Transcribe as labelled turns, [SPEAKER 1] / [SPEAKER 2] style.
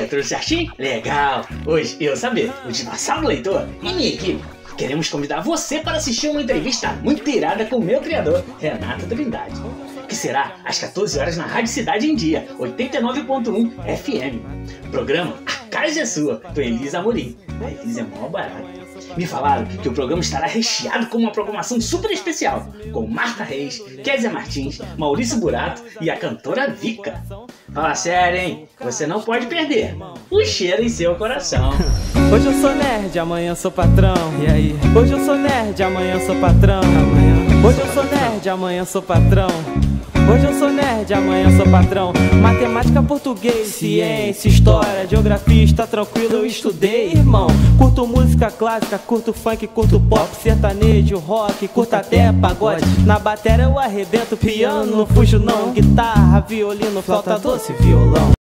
[SPEAKER 1] tudo certinho? Legal! Hoje eu, Saber, o dinossauro leitor e minha equipe, queremos convidar você para assistir uma entrevista muito irada com o meu criador, Renato Trindade, que será às 14 horas na Rádio Cidade em Dia, 89.1 FM. Programa A Casa é Sua, com Elisa Amorim. A Elisa é mó barata. Me falaram que o programa estará recheado com uma programação super especial, com Marta Reis, Kézia Martins, Maurício Burato e a cantora Vika. Fala sério, hein? Você não pode perder o cheiro em seu coração.
[SPEAKER 2] Hoje eu sou nerd, amanhã eu sou patrão. E aí? Hoje eu sou nerd, amanhã eu sou patrão. Hoje eu sou nerd, amanhã eu sou patrão. Hoje eu sou nerd, amanhã eu sou patrão. Matemática, português, ciência, história, geografia, está tranquilo, eu estudei, irmão. Curto música clássica, curto funk, curto pop, sertanejo, rock, curto até pagode. Na bateria eu arrebento, piano, não fujo não. Guitarra, violino, flauta doce, violão.